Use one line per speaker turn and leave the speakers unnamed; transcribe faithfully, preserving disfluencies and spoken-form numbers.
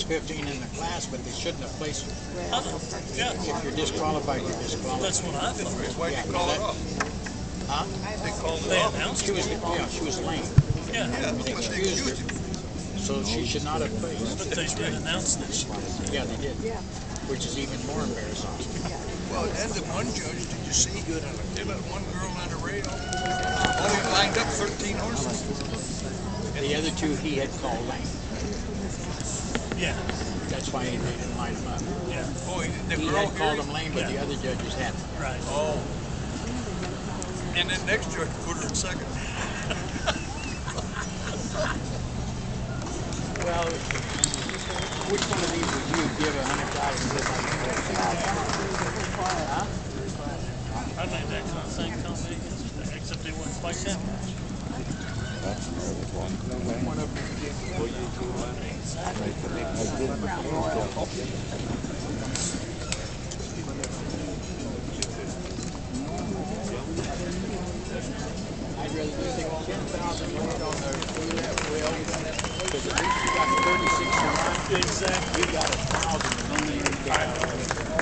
fifteen in the class, but they shouldn't have placed her.
I know. Yeah.
If you're disqualified, you're disqualified.
That's what I thought.
Why'd
Yeah,
you call
that-
it off?
Huh?
They called it
They
off.
announced
She
it.
was, yeah, she was lame.
Yeah.
Yeah,
They
but they
excused her,
excused him.
so she should not have placed.
But they did announce this.
Yeah, they did.
Yeah.
Which is even more embarrassing.
Well, and the one judge, did you see? They let one girl on a rail. Only lined up thirteen horses.
The other two he had called lame.
Yeah.
That's why they didn't line them up.
Yeah.
Oh, he- the
He
girl
had called
here.
them lame, but the
Yeah.
other judges hadn't.
Right.
Oh. And then next judge put her in second.
Well, which one of these would you give a hundred thousand to? Huh?
I made that kind of same comment yesterday, except they wouldn't fight that much.
I'd rather do ten thousand weight on the roulette wheel, because at least you got thirty-six to one.
Exactly.
You got a thousand to